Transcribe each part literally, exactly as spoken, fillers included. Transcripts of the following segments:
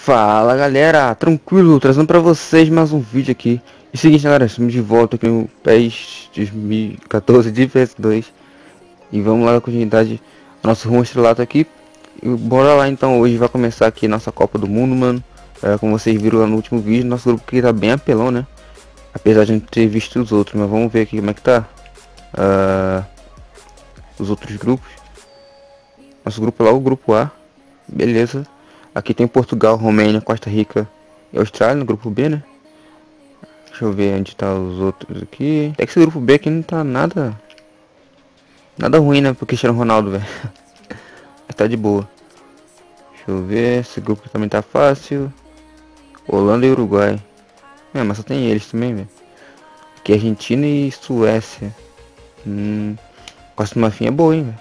Fala galera, tranquilo, trazendo pra vocês mais um vídeo aqui. E seguinte galera, estamos de volta aqui no PES dois mil e quatorze de P S dois. E vamos lá na continuidade, nosso rumo estrelado aqui. E bora lá então, hoje vai começar aqui nossa Copa do Mundo, mano. É, como vocês viram lá no último vídeo, nosso grupo aqui tá bem apelão, né? Apesar de a gente ter visto os outros, mas vamos ver aqui como é que tá. Uh, os outros grupos. Nosso grupo lá, o grupo A. Beleza. Aqui tem Portugal, Romênia, Costa Rica e Austrália no grupo B, né? Deixa eu ver onde tá os outros aqui. É que esse grupo B aqui não tá nada... Nada ruim, né? Pro Cristiano Ronaldo, velho. Tá de boa. Deixa eu ver. Esse grupo também tá fácil. Holanda e Uruguai. É, mas só tem eles também, velho. Aqui Argentina e Suécia. Hum... Costa do Marfim é boa, hein, velho.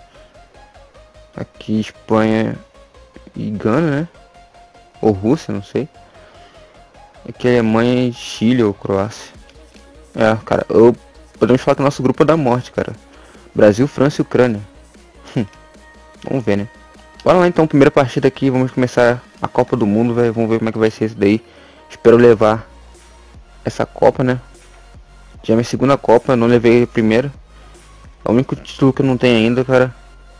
Aqui Espanha e Gana, né? Ou Rússia, não sei. Aqui Alemanha e Chile ou Croácia. É, cara, eu... podemos falar que o nosso grupo é da morte, cara. Brasil, França e Ucrânia. Hum, vamos ver, né? Bora lá então, primeira partida aqui, vamos começar a Copa do Mundo, velho. Vamos ver como é que vai ser isso daí. Espero levar essa Copa, né? Já é minha segunda Copa, não levei a primeira. É o único título que eu não tenho ainda, cara.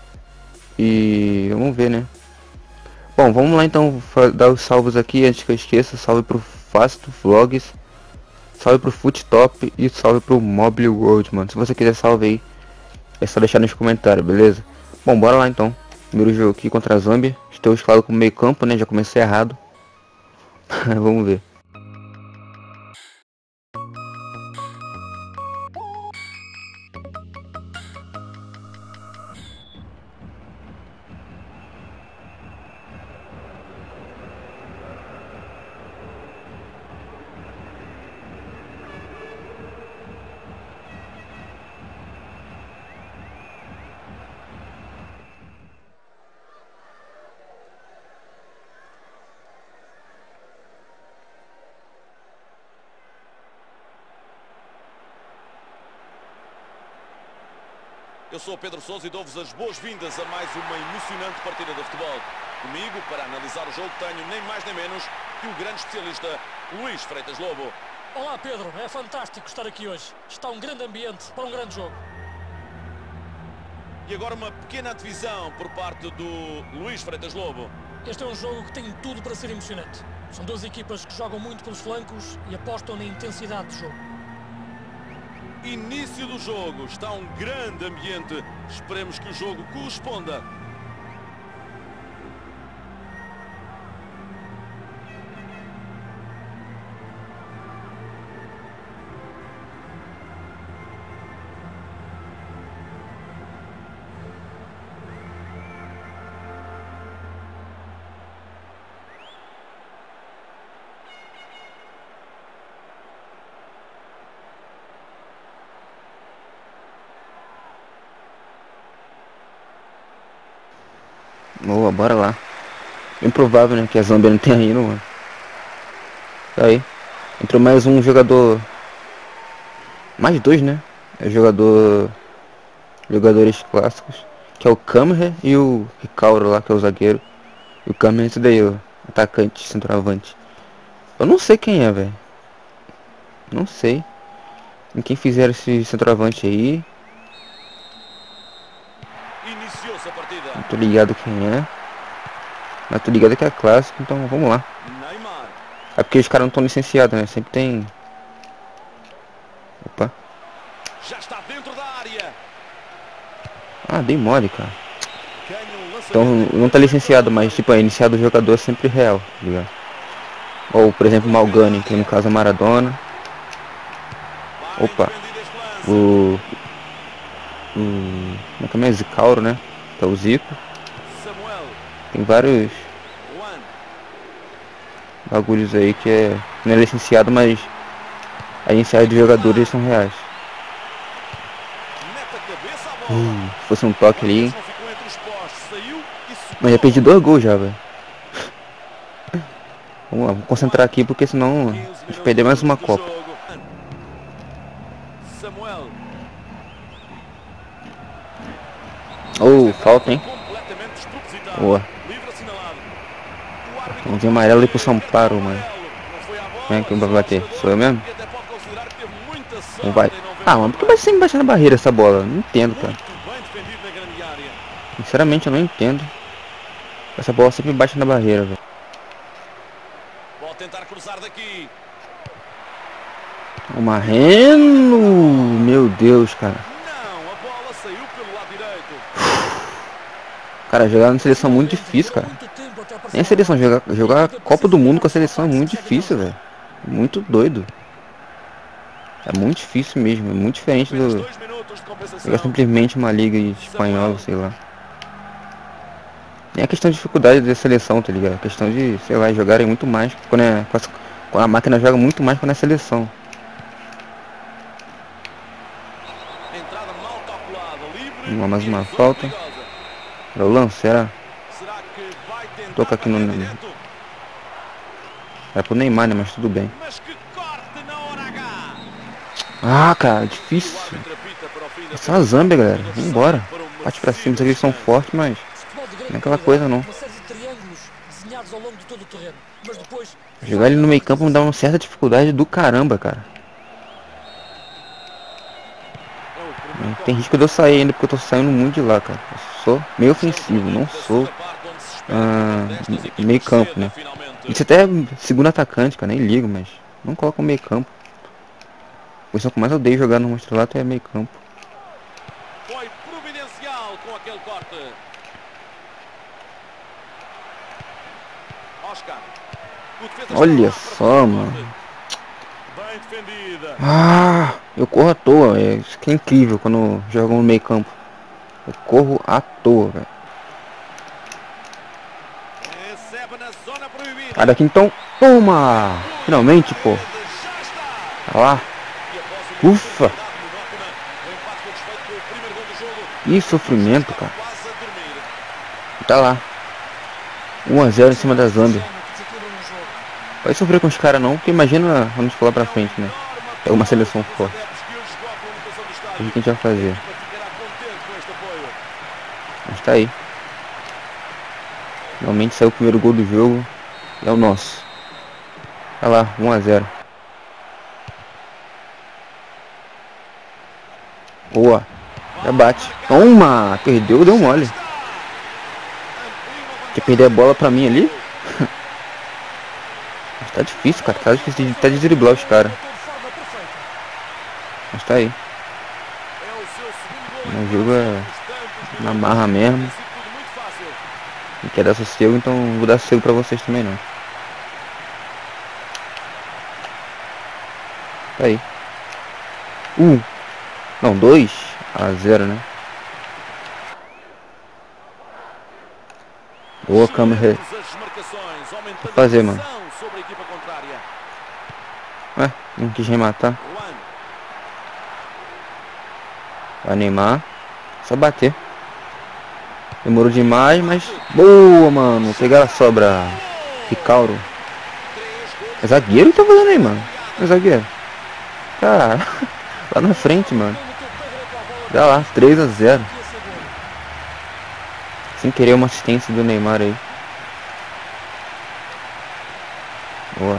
E vamos ver, né? Bom, vamos lá então dar os salvos aqui antes que eu esqueça. Salve pro Fasto Vlogs, salve pro Foottop e salve pro Mobile World, mano. Se você quiser salve aí, é só deixar nos comentários, beleza? Bom, bora lá então. Primeiro jogo aqui contra a Zâmbia. Estou escalado como meio campo, né? Já comecei errado. Vamos ver. Eu sou o Pedro Sousa e dou-vos as boas-vindas a mais uma emocionante partida de futebol. Comigo, para analisar o jogo, tenho nem mais nem menos que o grande especialista Luís Freitas Lobo. Olá Pedro, é fantástico estar aqui hoje. Está um grande ambiente para um grande jogo. E agora uma pequena divisão por parte do Luís Freitas Lobo. Este é um jogo que tem tudo para ser emocionante. São duas equipas que jogam muito pelos flancos e apostam na intensidade do jogo. Início do jogo, está um grande ambiente. Esperemos que o jogo corresponda. Boa, bora lá. Improvável, né? Que a Zâmbia não tenha ido, mano. Tá aí. Entrou mais um jogador. Mais dois, né? É jogador. Jogadores clássicos. Que é o Kamer e o Ricauro lá, que é o zagueiro. E o Kamer é esse daí, o atacante, centroavante. Eu não sei quem é, velho. Não sei. Em quem fizeram esse centroavante aí. Iniciou-se a partida. Não tô ligado quem é. Mas tô ligado que é clássico, então vamos lá. Neymar. É porque os caras não estão licenciados, né? Sempre tem. Opa. Já está dentro da área. Ah, dei mole, cara. Ganha um Então lançamento. não tá licenciado, mas tipo, é iniciado o jogador é sempre real, tá ligado? Ou por exemplo Malgani, que no caso é Maradona. Vai Opa. defendido este lance. O. O. Como é que é? Zicauro, né? Que é o Zico. Samuel. Tem vários Juan. bagulhos aí que é. Não é licenciado, mas a iniciais dos jogadores são reais. Mete a cabeça à bola. Hum, se fosse um toque ali. Não ficou entre os postes. Saiu e socorreu. Mas já perdi dois gols já, velho. Vamos lá, vou concentrar aqui porque senão a gente perder mais uma Copa. Samuel. Oh, falta, hein? Boa. Vamos amarelo aí pro São Paulo, mano. Quem é que vai bater? Sou eu mesmo? Não vai. Ah, mano, por que vai sempre baixar na barreira essa bola? Não entendo, cara. Sinceramente, eu não entendo. Essa bola sempre baixa na barreira, velho. Pode tentar cruzar daqui. O Marreno! Meu Deus, cara. Não, a bola saiu pelo lado direito. Cara, jogar na seleção é muito difícil, cara. Nem a seleção, jogar, jogar a Copa do Mundo com a seleção é muito difícil, velho. Muito doido. É muito difícil mesmo, é muito diferente do... Jogar simplesmente uma liga espanhola, sei lá. Nem a questão de dificuldade da seleção, tá ligado? A questão de, sei lá, jogarem muito mais quando, é, quando a máquina joga muito mais quando é seleção. Uma, mais uma falta. Para o lance, será? Toca aqui no... É pro Neymar, né? Mas tudo bem. Ah, cara, difícil. Essa é uma Zâmbia, galera. Vambora. Parte pra cima, eles são fortes, mas... Não é aquela coisa, não. Jogar ele no meio campo me dá uma certa dificuldade do caramba, cara. Tem risco de eu sair ainda, porque eu tô saindo muito de lá, cara. Eu sou meio ofensivo, não sou ah, meio campo, né? Isso até é segundo atacante, cara, nem ligo, mas não coloco meio campo. A posição que mais eu odeio jogar no Monstrelato é meio campo. Foi providencial com aquele corte. Oscar. Olha só, mano. Ah, eu corro à toa, é, isso que é incrível quando eu jogo no meio campo. Eu corro à toa, velho. Sai daqui então, toma! Finalmente, pô. Tá lá. Ufa! Que sofrimento, cara. Tá lá. um a zero em cima da Zâmbia. Vai sofrer com os caras não, porque imagina vamos falar pra frente, né? É uma seleção forte. O que a gente vai fazer? Mas tá aí. Finalmente saiu o primeiro gol do jogo. E é o nosso. Tá lá, um a zero. Boa. Já bate. Toma! Perdeu, deu mole. Quer perder a bola pra mim ali? Mas tá difícil, cara. Tá difícil de, tá de driblar os caras. Mas tá aí. O jogo é na marra mesmo. Não quer dar sossego, então não vou dar sossego pra vocês também não. Tá aí. Um. Não, dois a zero, né? Boa câmera. Vou fazer, mano. Ué, não quis rematar. Vai Neymar. Só bater. Demorou demais, mas... Boa, mano. Pegar a sobra. Ricauro. É zagueiro que tá fazendo aí, mano? É zagueiro. Cara, lá na frente, mano. Dá lá, três a zero. Sem querer uma assistência do Neymar aí. Boa.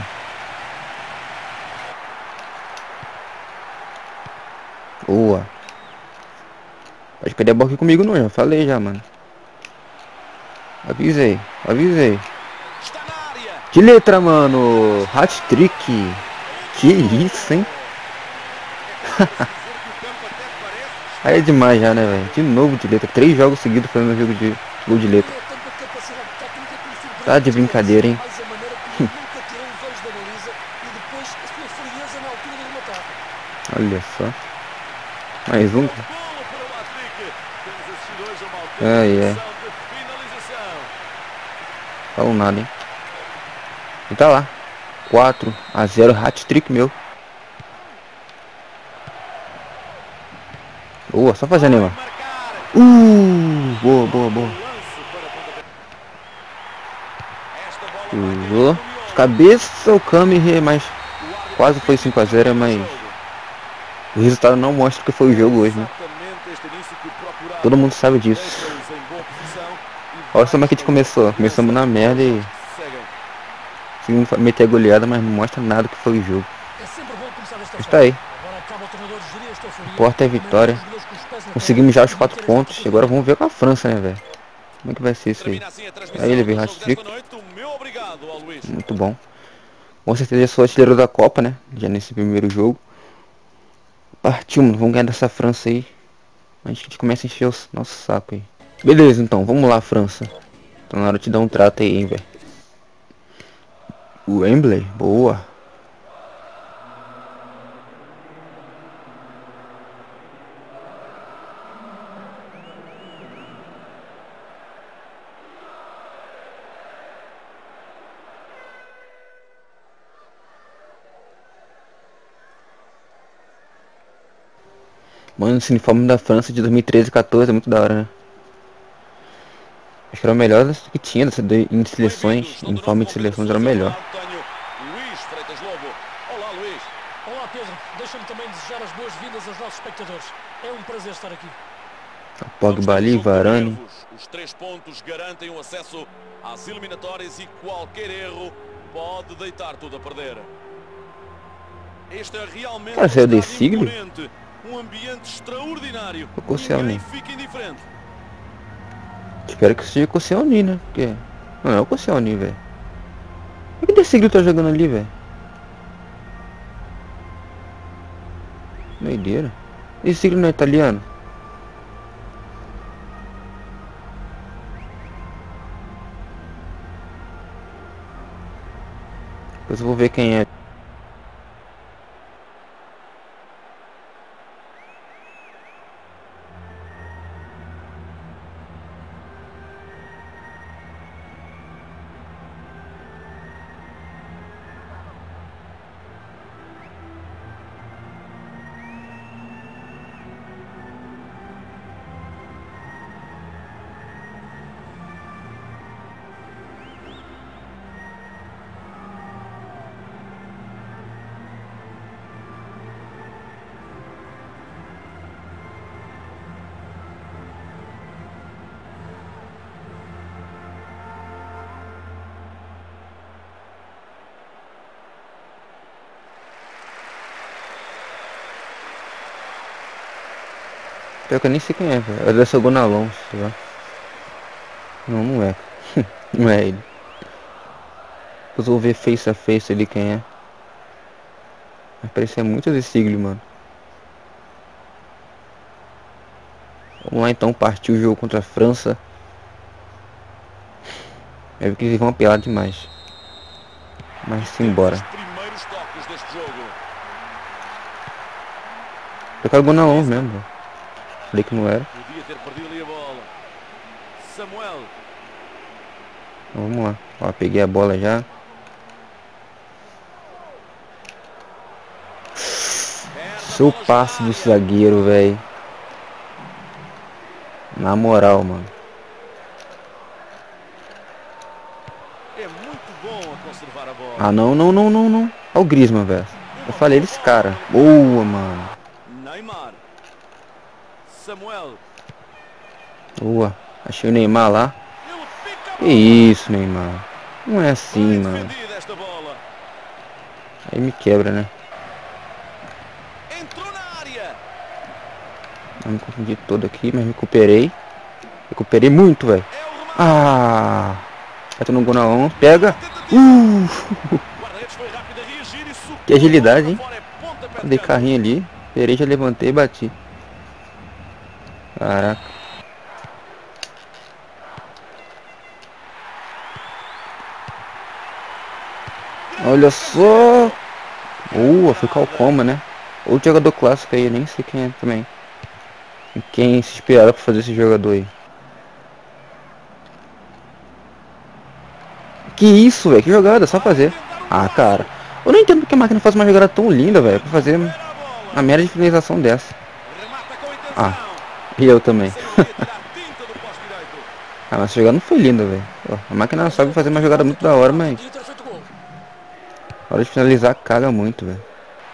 Boa. Pode perder a bola aqui comigo não, já falei já, mano. Avisei, avisei. Que letra, mano. Hat-trick. Que isso, hein? Aí é demais já, né, velho? De novo de letra. Três jogos seguidos fazendo jogo de gol de letra. Tá de brincadeira, hein? Olha só. Mais um. Ai, é. Falo nada, hein? E tá lá. quatro a zero, hat-trick meu. Boa, só fazer Neymar. Uh, boa, boa, boa. Usou. De cabeça o Kami, mas quase foi cinco a zero, mas o resultado não mostra que foi o jogo hoje, né? Todo mundo sabe disso. Olha como é que a gente começou. Começamos na merda e conseguimos meter a goleada, mas não mostra nada que foi o jogo. É sempre bom começar desta Está aí. Agora acaba o treinador de gerir esta euforia. Importa é a vitória. Conseguimos já os quatro pontos. E agora vamos ver com a França, né, velho? Como é que vai ser isso aí? Aí ele veio hat-trick. Muito bom. Com certeza eu sou artilheiro da Copa, né? Já nesse primeiro jogo. Partiu, mano. Vamos ganhar dessa França aí. Antes que a gente comece a encher o nosso saco aí. Beleza, então. Vamos lá, França. Tá na hora de dar um trato aí, hein, velho. O Wembley. Boa. Mano, esse uniforme da França de dois mil e treze e quatorze é muito da hora, né? Acho que era o melhor que tinha dessa de, em seleções. Uniforme de seleções era o melhor. Olá, Luís. Olá, Pedro. Deixa-me também desejar as boas-vindas aos nossos espectadores. É um prazer estar aqui. Pogba ali, Varane. Os três pontos garantem o acesso às eliminatórias e qualquer erro pode deitar tudo a perder. Este é realmente Cara, saiu de siglo? Um ambiente extraordinário. Ninguém fica indiferente. Espero que seja o Koscielny, né? Porque não é o Koscielny, velho. Por que o Siglo tá jogando ali, velho? Doideira. Esse Siglo não é italiano? Depois eu vou ver quem é. Pior que eu nem sei quem é, velho. É dessa Gonalons, sei lá. Não, não é. Não é ele. Depois eu vou ver face a face ali quem é. Mas parecia muito desse siglo, mano. Vamos lá então, partir o jogo contra a França. É que eles vão apelar demais. Mas simbora. Eu quero Gonalons mesmo, velho. Falei que não era. Podia ter perdido ali a bola. Samuel. Vamos lá. Ó, peguei a bola já. Seu passe do zagueiro, velho. Na moral, mano. É muito bom a conservar a bola. Ah, não, não, não, não, não. Olha o Griezmann, velho. Eu falei desse cara. Boa, mano. Neymar. Samuel. Boa. Achei o Neymar lá. Que isso, Neymar. Não é assim, mano. Aí me quebra, né? Entrou na área. Eu me confundi todo aqui, mas me recuperei. Recuperei muito, velho. Ah! Bate no Gonalons. Pega. Uh! Que agilidade, hein? Dei carrinho ali. Esperei, já levantei e bati. Caraca. Olha só. Boa, foi Calcoma, né? Outro jogador clássico aí, nem sei quem é também. Quem se esperava pra fazer esse jogador aí? Que isso, velho? Que jogada, só fazer. Ah, cara. Eu não entendo porque a máquina faz uma jogada tão linda, velho. Pra fazer uma merda de finalização dessa. Ah, e eu também. Ah, mas essa jogada não foi linda, velho. A máquina sabe fazer uma jogada muito da hora, mas... a hora de finalizar, caga muito, velho.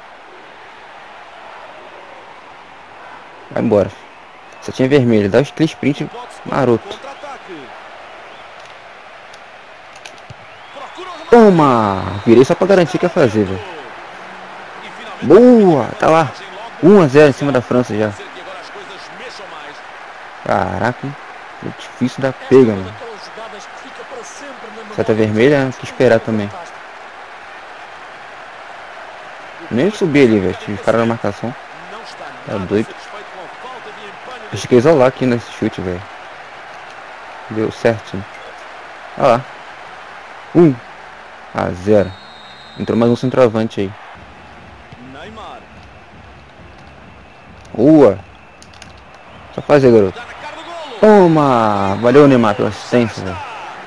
Vai embora. Só tinha vermelho. Dá os três sprint maroto. Toma! Virei só pra garantir que ia fazer, velho. Boa! Tá lá. um a zero em cima da França já. Caraca, hein? É difícil da pega, mano. Seta vermelha, né? Que esperar também. Nem subi ali, velho. Tive cara na marcação. Tá doido. Acho que ia isolar aqui nesse chute, velho. Deu certinho. Olha lá. um a zero. Entrou mais um centroavante aí. Boa. Só fazer, garoto. Toma! Valeu, Neymar, pela assistência, velho.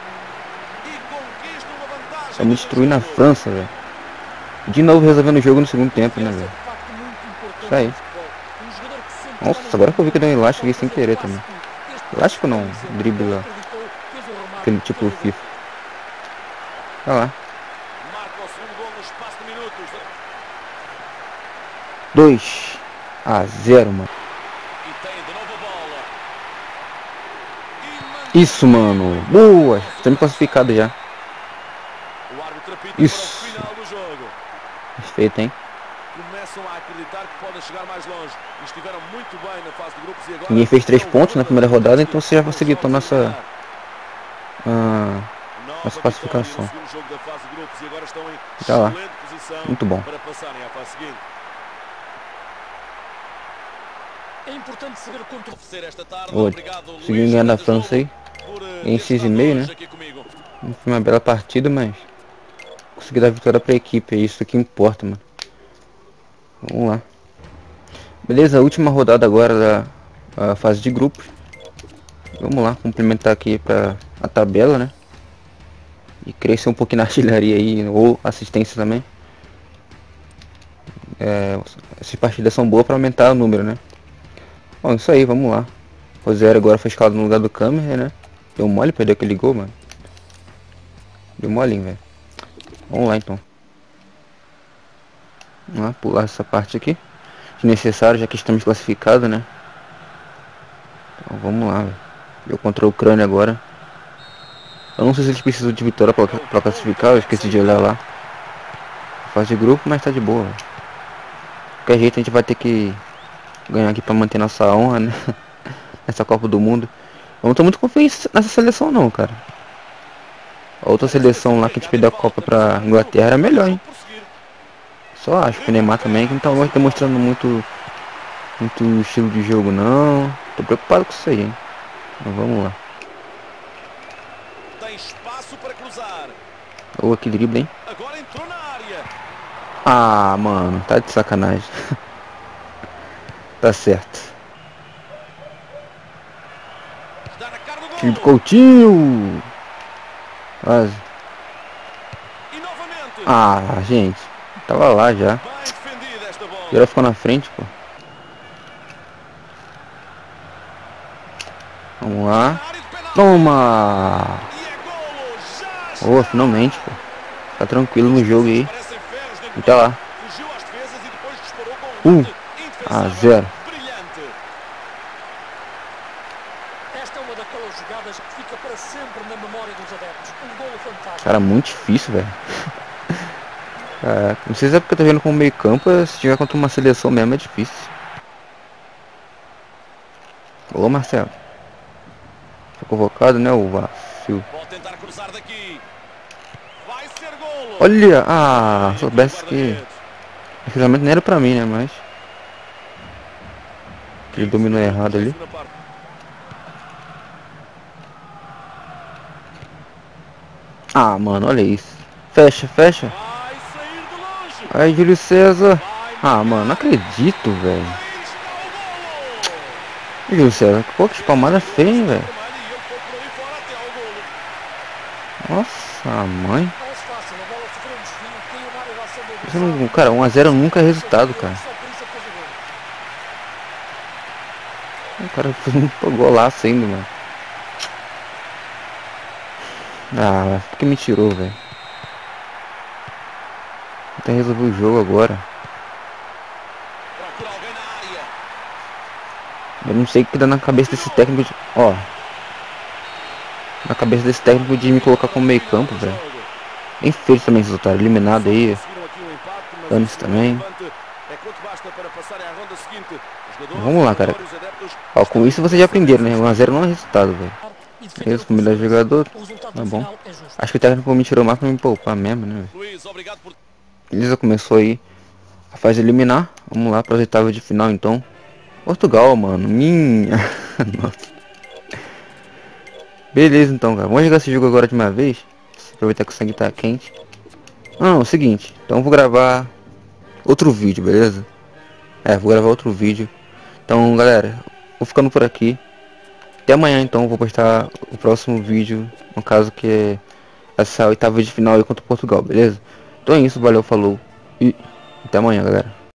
Estamos destruindo a França, velho. De novo resolvendo o jogo no segundo tempo, né, velho? Isso aí. Nossa, agora que eu vi que deu um elástico aqui sem querer também. Elástico não, drible lá. Aquele tipo FIFA. Olha lá. dois a zero, mano. Isso, mano. Boa. Estamos classificados já. Isso. Perfeito, hein? Começam a acreditar que podem chegar mais longe. Estiveram muito bem na fase de grupos e agora ninguém fez três pontos na primeira rodada, então você já facilitou nossa ah, nossa classificação. Tá lá. Muito bom. É importante saber o controle. Conseguiu ganhar da França aí. Em seis e meio, né? Não foi uma bela partida, mas consegui dar vitória pra equipe. É isso que importa, mano. Vamos lá. Beleza, última rodada agora da fase de grupos. Vamos lá, complementar aqui para a tabela, né? E crescer um pouquinho na artilharia aí, ou assistência também. É, essas partidas são boas para aumentar o número, né? Bom, isso aí, vamos lá. O Zero agora foi escalado no lugar do Câmara, né? Deu mole, perdeu aquele gol, mano. Deu molinho, velho. Vamos lá, então. Vamos lá, pular essa parte aqui. Desnecessário, já que estamos classificados, né? Então, vamos lá, velho. Eu contra a Ucrânia agora. Eu não sei se eles precisam de vitória para classificar. Eu esqueci de olhar lá. Fase de grupo, mas tá de boa, véio. De qualquer jeito a gente vai ter que ganhar aqui para manter nossa honra, né? Nessa Copa do Mundo. Eu não tô muito confiante nessa seleção não, cara. A outra seleção lá que a gente perdeu a Copa pra Inglaterra era melhor, hein? Só acho que o Neymar também que não tá demonstrando muito muito estilo de jogo não. Tô preocupado com isso aí, hein? Mas vamos lá. Tem espaço para cruzar. Ô, que drible, hein? Agora entrou na área. Ah, mano, tá de sacanagem. Tá certo. Está na cara do gol. Felipe Coutinho. Quase. E novamente. Ah, gente. Tava lá já. Bem defendida esta bola. E ela ficou na frente, pô. Vamos lá. Na área de penal. Toma! E é golo. Já está. Boa, finalmente, pô. Tá tranquilo no jogo aí. Parecem feras dentro E do tá lá. campo. Fugiu às defesas e depois disparou com Um chute a indefensável. zero. Brilhante. Esta é uma daquelas jogadas que fica para sempre na memória dos adeptos. Um golo fantástico. Cara, muito difícil, velho. Caraca, não sei se é porque eu tô vendo como meio campo, se tiver contra uma seleção mesmo é difícil. Ô, Marcelo. Foi convocado, né, o vacilo. Pode tentar cruzar daqui. Vai ser golo. Olha, ah, soubesse que o cruzamento não era pra mim, né, mas ele dominou errado ali. Ah, mano, olha isso. Fecha, fecha. Vai sair de longe. Aí, Júlio César. Ah, mano, não acredito, velho. Aí está o golo. Júlio César, pô, que espalmada feia, hein, velho. E ele foi por aí fora até ao golo. Nossa, mãe. Parece fácil, a bola sofreu um desvio, caiu na área da ação do Isso não, adversário. cara, um a zero nunca é resultado, cara. Só por isso é que fez o golo. O cara fez um golaço ainda, mano. Ah, por que me tirou, velho? Até resolver o jogo agora. Procura alguém na área. Eu não sei o que dá na cabeça desse técnico de... Ó. Na cabeça desse técnico de me colocar como meio campo, velho. Bem feito também, resultado. Eliminado aí. Dane-se também. Vamos lá, cara. Ó, com isso vocês já aprenderam, né? um a zero não é resultado, velho. Esse foi o melhor jogador. Tá bom. Acho que o técnico me tirou mais pra me poupar mesmo, né? Beleza, começou aí a fase eliminar. Vamos lá para as oitavas de final, então. Portugal, mano. Minha. Nossa. Beleza, então, cara. Vamos jogar esse jogo agora de uma vez. Aproveitar que o sangue tá quente. Não, é o seguinte. Então eu vou gravar outro vídeo, beleza? É, vou gravar outro vídeo. Então, galera, vou ficando por aqui. Até amanhã, então, vou postar o próximo vídeo. No caso que é essa oitava de final aí contra Portugal, beleza? Então é isso, valeu, falou. E até amanhã, galera.